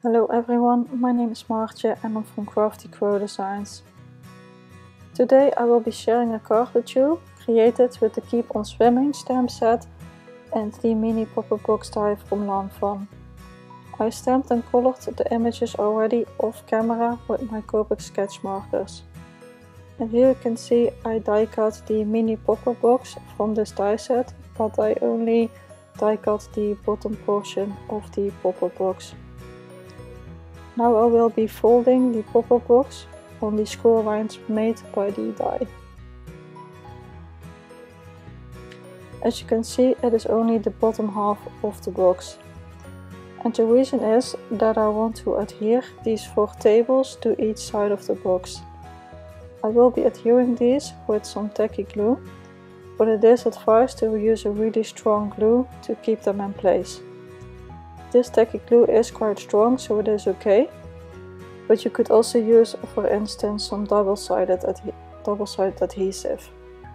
Hello everyone, my name is Maartje and I'm from Crafty Crow Designs. Today I will be sharing a card with you, created with the Keep on Swimming stamp set and the mini pop-up box die from Lawn Fawn. I stamped and colored the images already off camera with my Copic sketch markers. And here you can see I die cut the mini pop-up box from this die set, but I only die cut the bottom portion of the pop-up box. Now I will be folding the pop-up box on the scroll lines made by the die. As you can see, it is only the bottom half of the box. And the reason is that I want to adhere these 4 tables to each side of the box. I will be adhering these with some tacky glue, but it is advised to use a really strong glue to keep them in place. This tacky glue is quite strong, so it is okay, but you could also use, for instance, some double-sided adhesive.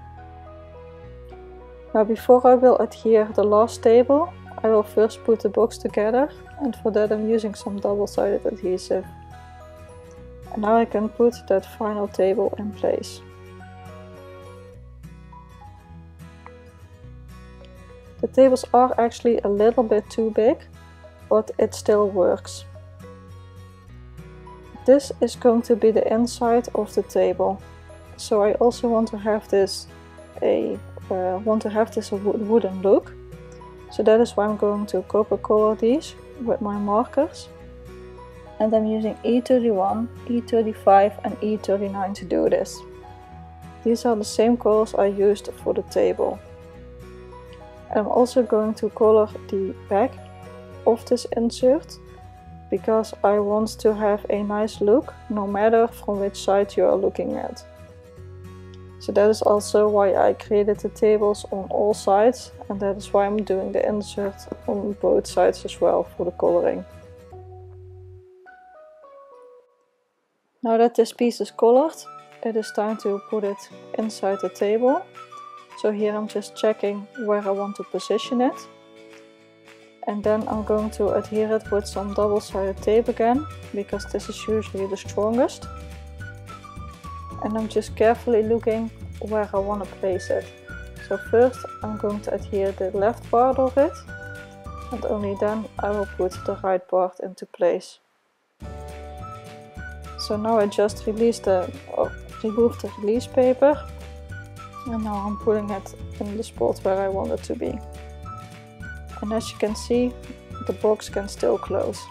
Now before I will adhere the last table, I will first put the box together, and for that I'm using some double-sided adhesive. And now I can put that final table in place. The tables are actually a little bit too big, but it still works. This is going to be the inside of the table. So I also want to have this a wooden look. So that is why I'm going to copper color these with my markers. And I'm using E31, E35 and E39 to do this. These are the same colors I used for the table. I'm also going to color the back of this insert, because I want to have a nice look no matter from which side you are looking at. So that is also why I created the tables on all sides, and that is why I'm doing the insert on both sides as well for the coloring. Now that this piece is colored, it is time to put it inside the table. So here I'm just checking where I want to position it. And then I'm going to adhere it with some double-sided tape again, because this is usually the strongest. And I'm just carefully looking where I want to place it. So first I'm going to adhere the left part of it, and only then I will put the right part into place. So now I just removed the release paper, and now I'm putting it in the spot where I want it to be. And as you can see, the box can still close.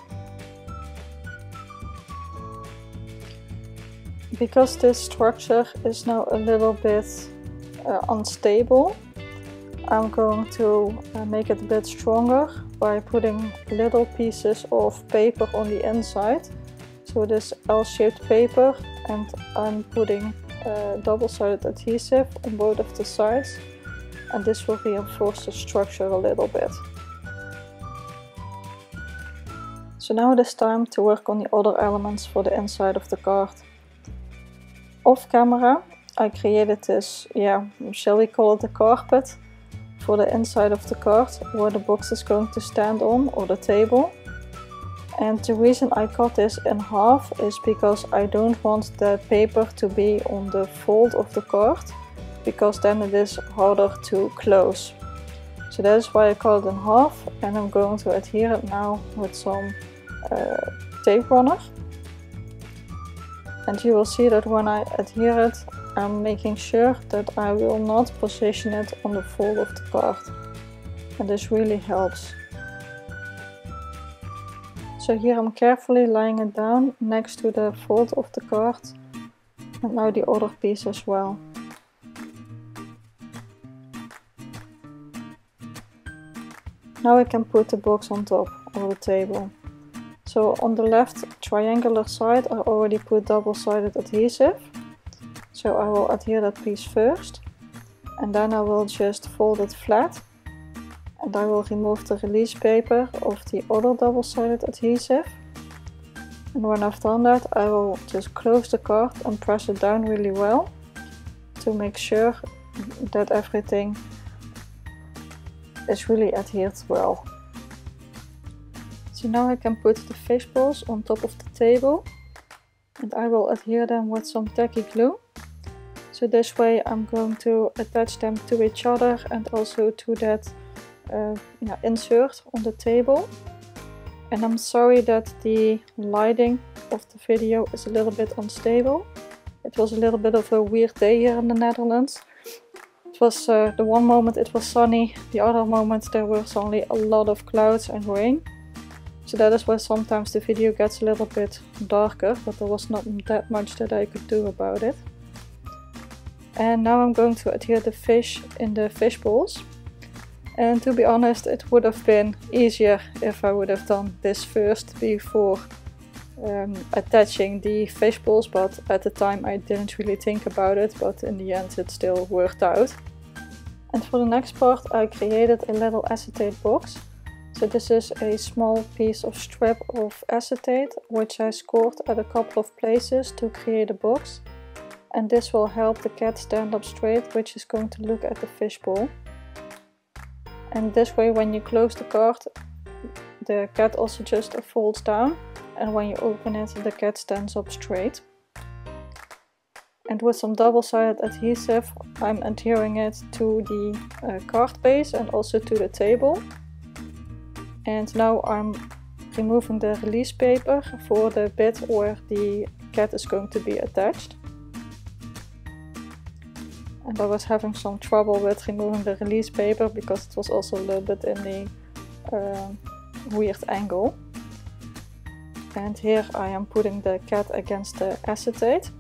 Because this structure is now a little bit unstable, I'm going to make it a bit stronger by putting little pieces of paper on the inside. So this L-shaped paper, and I'm putting double-sided adhesive on both of the sides, and this will reinforce the structure a little bit. So now it is time to work on the other elements for the inside of the card. Off camera I created this, shall we call it a carpet, for the inside of the card where the box is going to stand on, or the table. And the reason I cut this in half is because I don't want the paper to be on the fold of the card, because then it is harder to close. So that is why I cut it in half, and I'm going to adhere it now with some tape runner. And you will see that when I adhere it, I'm making sure that I will not position it on the fold of the card. And this really helps. So here I'm carefully laying it down next to the fold of the card, and now the other piece as well. Now I can put the box on top of the table. So on the left triangular side I already put double-sided adhesive. So I will adhere that piece first, and then I will just fold it flat. And I will remove the release paper of the other double-sided adhesive. And when I've done that, I will just close the card and press it down really well to make sure that everything is really adhered well. So now I can put the fish balls on top of the table, and I will adhere them with some tacky glue. So this way I'm going to attach them to each other and also to that insert on the table. And I'm sorry that the lighting of the video is a little bit unstable. It was a little bit of a weird day here in the Netherlands. It was the one moment it was sunny, the other moment there was only a lot of clouds and rain. So that is why sometimes the video gets a little bit darker, but there was not that much that I could do about it. And now I'm going to adhere the fish in the fish balls. And to be honest, it would have been easier if I would have done this first before attaching the fish balls, but at the time I didn't really think about it, but in the end it still worked out. And for the next part I created a little acetate box. So this is a small piece of strip of acetate which I scored at a couple of places to create a box. And this will help the cat stand up straight, which is going to look at the fish bowl. And this way when you close the card, the cat also just folds down, and when you open it the cat stands up straight. And with some double-sided adhesive I'm adhering it to the card base and also to the table. And now I'm removing the release paper for the bit where the cat is going to be attached. And I was having some trouble with removing the release paper because it was also a little bit in the weird angle. And here I am putting the cat against the acetate.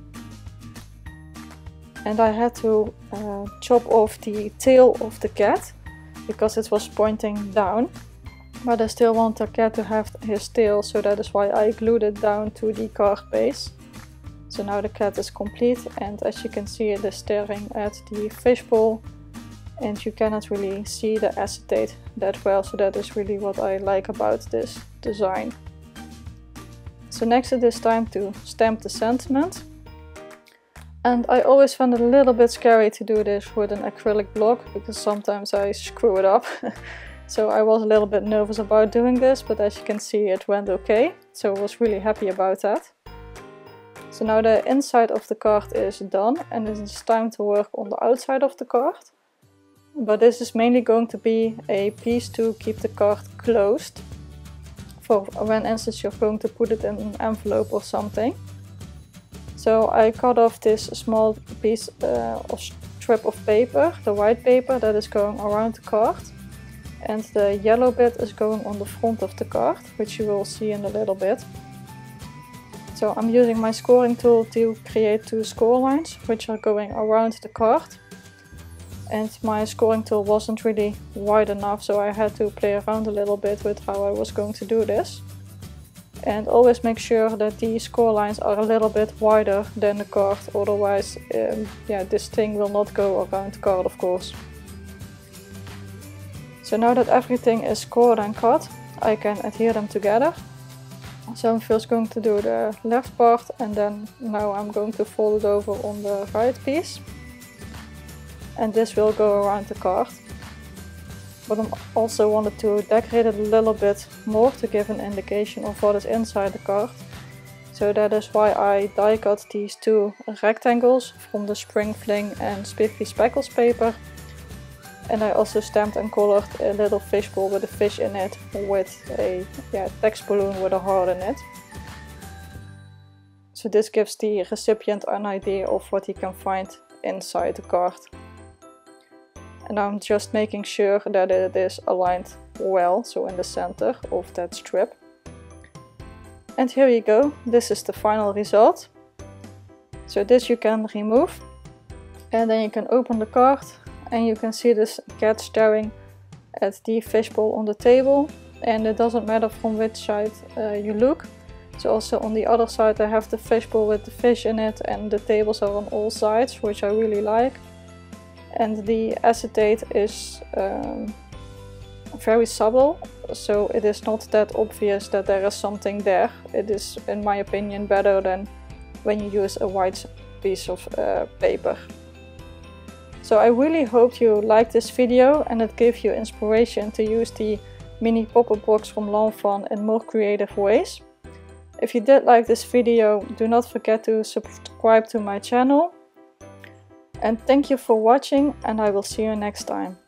And I had to chop off the tail of the cat because it was pointing down. But I still want the cat to have his tail, so that is why I glued it down to the card base. So now the cat is complete, and as you can see it is staring at the fishbowl and you cannot really see the acetate that well, so that is really what I like about this design. So next it is time to stamp the sentiment. And I always found it a little bit scary to do this with an acrylic block because sometimes I screw it up. So I was a little bit nervous about doing this, but as you can see it went okay. So I was really happy about that. So now the inside of the card is done and it is time to work on the outside of the card. But this is mainly going to be a piece to keep the card closed. For when instance you're going to put it in an envelope or something. So I cut off this small piece of strip of paper, the white paper that is going around the card. And the yellow bit is going on the front of the card, which you will see in a little bit. So I'm using my scoring tool to create two score lines, which are going around the card. And my scoring tool wasn't really wide enough, so I had to play around a little bit with how I was going to do this. And always make sure that the score lines are a little bit wider than the card, otherwise this thing will not go around the card, of course. So now that everything is scored and cut, I can adhere them together. So I'm first going to do the left part and then now I'm going to fold it over on the right piece. And this will go around the card. But I also wanted to decorate it a little bit more to give an indication of what is inside the card. So that is why I die cut these two rectangles from the Spring Fling and Spiffy Speckles paper. And I also stamped and colored a little fishbowl with a fish in it with a text balloon with a heart in it. So this gives the recipient an idea of what he can find inside the card. And I'm just making sure that it is aligned well, so in the center of that strip. And here you go, this is the final result. So this you can remove and then you can open the card. And you can see this cat staring at the fishbowl on the table, and it doesn't matter from which side you look. So also on the other side I have the fishbowl with the fish in it, and the tables are on all sides, which I really like. And the acetate is very subtle, so it is not that obvious that there is something there. It is, in my opinion, better than when you use a white piece of paper. So I really hope you liked this video and it gave you inspiration to use the mini pop-up box from Lanvin in more creative ways. If you did like this video, do not forget to subscribe to my channel. And thank you for watching, and I will see you next time.